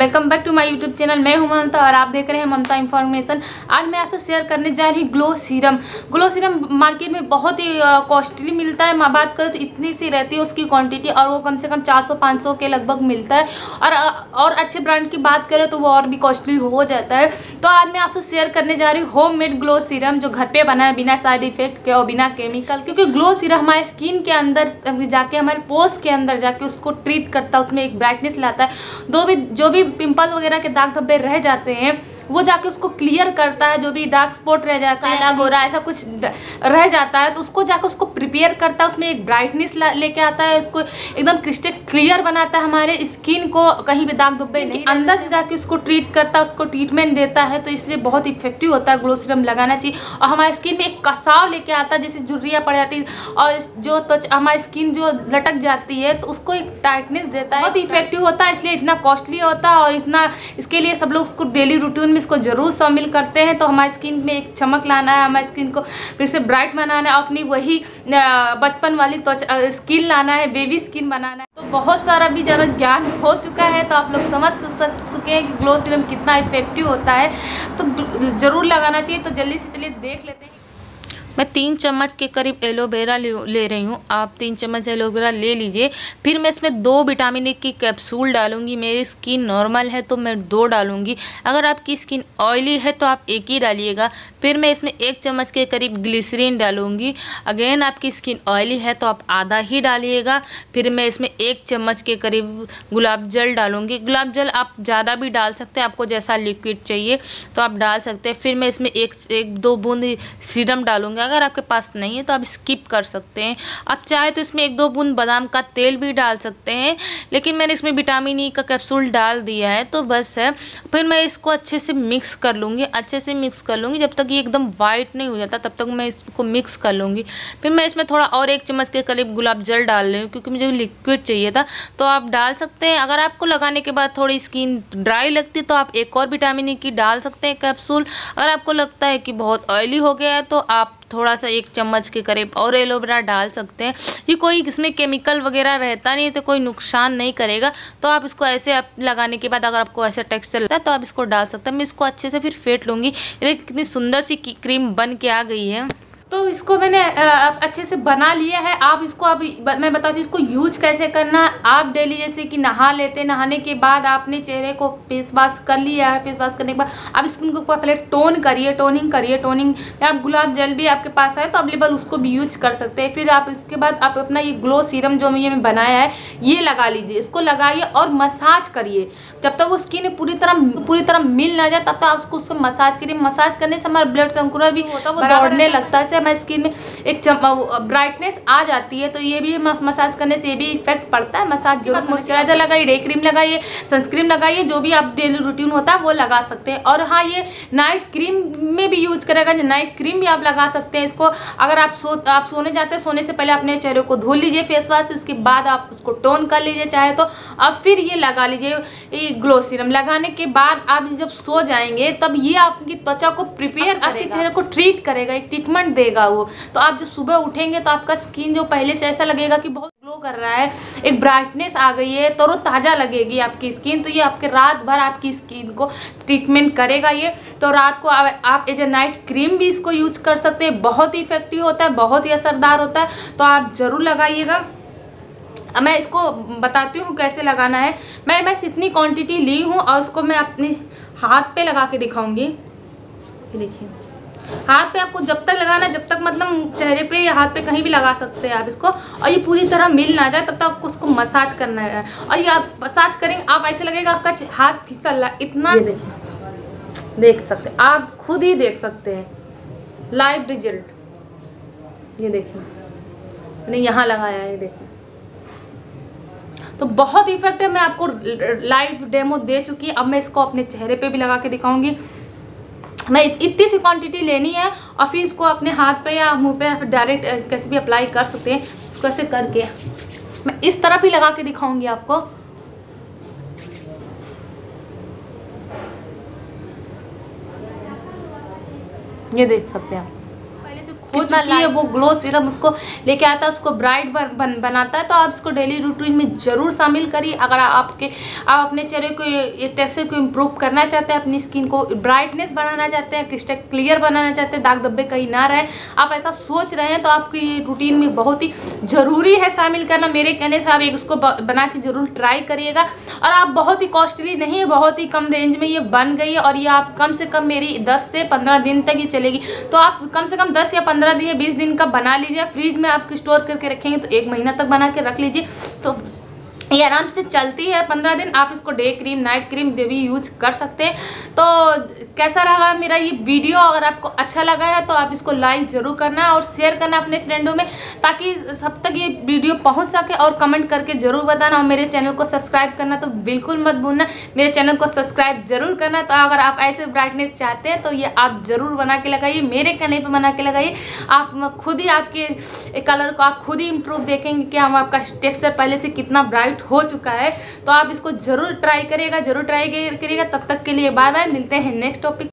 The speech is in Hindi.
Welcome back to my YouTube channel. मैं हूं ममता और आप देख रहे हैं ममता इन्फॉर्मेशन। आज मैं आपसे शेयर करने जा रही हूँ glow serum. Glow serum market में बहुत ही कॉस्टली मिलता है। मैं बात करें तो इतनी सी रहती है उसकी क्वांटिटी, और वो कम से कम 400-500 के लगभग मिलता है। और अच्छे ब्रांड की बात करें तो वो और भी कॉस्टली हो जाता है। तो आज मैं आपसे शेयर करने जा रही हूँ होममेड ग्लो सीरम, जो घर पे बना है बिना साइड इफेक्ट के और बिना केमिकल। क्योंकि ग्लो सीरम हमारे स्किन के अंदर जाके, हमारे पोर्स के अंदर जाके उसको ट्रीट करता है, उसमें एक ब्राइटनेस लाता है। जो भी पिंपल वगैरह के दाग धब्बे रह जाते हैं वो जाके उसको क्लियर करता है। जो भी डार्क स्पॉट रह जाता है, काला गोरा ऐसा कुछ रह जाता है तो उसको जाके उसको प्रिपेयर करता है, उसमें एक ब्राइटनेस लेके आता है, उसको एकदम क्रिस्टल क्लियर बनाता है हमारे स्किन को। कहीं भी दाग धब्बे नहीं, अंदर से जाके उसको ट्रीट करता है, उसको ट्रीटमेंट देता है। तो इसलिए बहुत इफेक्टिव होता है, ग्लो सीरम लगाना चाहिए। और हमारे स्किन में एक कसाव लेके आता है, जैसे झुर्रियाँ पड़ जाती है और जो त्वचा हमारी स्किन जो लटक जाती है तो उसको एक टाइटनेस देता है। बहुत इफेक्टिव होता है, इसलिए इतना कॉस्टली होता है। और इतना इसके लिए सब लोग उसको डेली रूटीन में इसको जरूर शामिल करते हैं। तो हमारी स्किन में एक चमक लाना है, हमारी स्किन को फिर से ब्राइट बनाना है, अपनी वही बचपन वाली त्वचा स्किन लाना है, बेबी स्किन बनाना है। तो बहुत सारा भी ज़्यादा ज्ञान हो चुका है, तो आप लोग समझ चुके हैं कि ग्लो सीरम कितना इफेक्टिव होता है। तो जरूर लगाना चाहिए। तो जल्दी से चलिए देख लेते हैं। मैं 3 चम्मच के करीब एलोवेरा ले रही हूँ। आप 3 चम्मच एलोवेरा ले लीजिए। फिर मैं इसमें 2 विटामिन ए की कैप्सूल डालूंगी। मेरी स्किन नॉर्मल है तो मैं 2 डालूंगी। अगर आपकी स्किन ऑयली है तो आप 1 ही डालिएगा। फिर मैं इसमें 1 चम्मच के करीब ग्लिसरीन डालूंगी। अगेन आपकी स्किन ऑयली है तो आप आधा ही डालिएगा। फिर मैं इसमें 1 चम्मच के करीब गुलाब जल डालूंगी। गुलाब जल आप ज़्यादा भी डाल सकते हैं, आपको जैसा लिक्विड चाहिए तो आप डाल सकते हैं। फिर मैं इसमें 1-2 बूंद सीरम डालूंगी। अगर आपके पास नहीं है तो आप स्किप कर सकते हैं। आप चाहे तो इसमें 1-2 बूंद बादाम का तेल भी डाल सकते हैं, लेकिन मैंने इसमें विटामिन ई का कैप्सूल डाल दिया है तो बस है। फिर मैं इसको अच्छे से मिक्स कर लूँगी, अच्छे से मिक्स कर लूँगी जब तक ये एकदम वाइट नहीं हो जाता, तब तक मैं इसको मिक्स कर लूँगी। फिर मैं इसमें थोड़ा और 1 चम्मच के करीब गुलाब जल डाल रही हूँ, क्योंकि मुझे लिक्विड चाहिए था। तो आप डाल सकते हैं। अगर आपको लगाने के बाद थोड़ी स्किन ड्राई लगती तो आप एक और विटामिन ई की डाल सकते हैं कैप्सूल। अगर आपको लगता है कि बहुत ऑयली हो गया है तो आप थोड़ा सा 1 चम्मच के करीब और एलोवेरा डाल सकते हैं। ये कोई इसमें केमिकल वगैरह रहता नहीं है तो कोई नुकसान नहीं करेगा। तो आप इसको ऐसे आप लगाने के बाद अगर आपको ऐसा टेक्सचर लगता है तो आप इसको डाल सकते हैं। मैं इसको अच्छे से फिर फेंट लूँगी। ये कितनी सुंदर सी क्रीम बन के आ गई है। तो इसको मैंने अच्छे से बना लिया है। आप इसको मैं बताती हूँ इसको यूज कैसे करना। आप डेली जैसे कि नहा लेते हैं, नहाने के बाद आपने चेहरे को फेस वॉश कर लिया है। फेस वॉश करने के बाद आप स्किन को पहले टोनिंग करिए। टोनिंग में आप गुलाब जल भी आपके पास है तो अवेलेबल, उसको भी यूज कर सकते हैं। फिर आप इसके बाद आप अपना ये ग्लो सीरम जो मैंने बनाया है ये लगा लीजिए। इसको लगाइए और मसाज करिए जब तक वो स्किन पूरी तरह मिल ना जाए, तब तक आप उसको मसाज करिए। मसाज करने से हमारा ब्लड सर्कुलर भी होता है, वो दौड़ने लगता है, हमारी स्किन में एक ब्राइटनेस आ जाती है। तो ये भी मसाज करने से ये भी इफेक्ट पड़ता है। मसाज जो मॉइस्चराइजर लगाइए, डे क्रीम लगाइए, सनस्क्रीन लगाइए, जो भी आप डेली रूटीन होता है वो लगा सकते हैं। और हाँ, ये नाइट क्रीम में भी यूज करेगा। नाइट क्रीम भी आप लगा सकते हैं इसको। अगर आप सोने जाते हैं, सोने से पहले अपने चेहरे को धो लीजिए फेस वॉश से, उसके बाद आप उसको टोन कर लीजिए चाहे तो। अब फिर ये लगा लीजिए ग्लो सीरम। लगाने के बाद आप जब सो जाएंगे तब ये आपकी त्वचा को प्रिपेयर करेगा, आपके चेहरे को ट्रीट करेगा, एक ट्रीटमेंट देगा वो। तो आप जब सुबह उठेंगे तो आपका स्किन जो पहले से ऐसा लगेगा कि बहुत ग्लो कर रहा है, एक ब्राइटनेस आ गई है, तरोताजा लगेगी आपकी स्किन। तो ये आपके रात भर आपकी स्किन को ट्रीटमेंट करेगा ये। तो रात को आप एज ए नाइट क्रीम भी इसको यूज कर सकते हैं। बहुत ही इफेक्टिव होता है, बहुत ही असरदार होता है। तो आप जरूर लगाइएगा। मैं इसको बताती हूँ कैसे लगाना है। मैं बस इतनी क्वांटिटी ली हूँ और उसको मैं अपने हाथ पे लगा के दिखाऊंगी। देखिए, हाथ पे आपको जब तक लगाना है, जब तक मतलब चेहरे पे या हाथ पे कहीं भी लगा सकते हैं आप इसको। और ये पूरी तरह मिल ना जाए तब तक आपको उसको मसाज करना है। और ये आप मसाज करेंगे, आप ऐसे लगेगा आपका हाथ फिसल रहा है इतना। देखिए, देख सकते हैं, आप खुद ही देख सकते हैं लाइव रिजल्ट। ये देखिए, मैंने यहाँ लगाया है, देखिए। तो बहुत इफेक्ट है। मैं आपको लाइव डेमो दे चुकी है। अब मैं इसको अपने चेहरे पे भी लगा के दिखाऊंगी। मैं इतनी सी क्वांटिटी लेनी है और फिर इसको अपने हाथ पे या मुंह पे डायरेक्ट कैसे भी अप्लाई कर सकते हैं। इसको ऐसे करके मैं इस तरफ ही लगा के दिखाऊंगी आपको। ये देख सकते हैं आप। पहले से हो चुकी है वो ग्लो सीरम उसको लेके आता है, उसको ब्राइट बनाता है। तो आप इसको डेली रूटीन में जरूर शामिल करिए। अगर आप अपने चेहरे को टेक्सचर को इम्प्रूव करना चाहते हैं, अपनी स्किन को ब्राइटनेस बढ़ाना चाहते हैं, क्रिस्टल क्लियर बनाना चाहते हैं, दाग धब्बे कहीं ना रहे, आप ऐसा सोच रहे हैं, तो आपकी रूटीन में बहुत ही जरूरी है शामिल करना। मेरे कहने से आप एक उसको बना के जरूर ट्राई करिएगा। और आप बहुत ही कॉस्टली नहीं है, बहुत ही कम रेंज में ये बन गई है। और ये आप कम से कम मेरी 10 से 15 दिन तक ये चलेगी। तो आप कम से कम 10 या 15 दिन या 20 दिन का बना लीजिए। फ्रिज में आप स्टोर करके रखेंगे तो 1 महीना तक बना के रख लीजिए, तो ये आराम से चलती है 15 दिन। आप इसको डे क्रीम नाइट क्रीम भी यूज कर सकते हैं। तो कैसा रहा मेरा ये वीडियो? अगर आपको अच्छा लगा है तो आप इसको लाइक जरूर करना और शेयर करना अपने फ्रेंडों में, ताकि सब तक ये वीडियो पहुंच सके। और कमेंट करके जरूर बताना। और मेरे चैनल को सब्सक्राइब करना तो बिल्कुल मत भूलना, मेरे चैनल को सब्सक्राइब जरूर करना। तो अगर आप ऐसे ब्राइटनेस चाहते हैं तो ये आप जरूर बना के लगाइए, मेरे कहने पर बना के लगाइए। आप खुद ही आपके कलर को आप खुद ही इम्प्रूव देखेंगे कि हम आपका टेक्सचर पहले से कितना ब्राइट हो चुका है। तो आप इसको जरूर ट्राई करिएगा, जरूर ट्राई करिएगा। तब तक के लिए बाय बाय, मिलते हैं नेक्स्ट टॉपिक।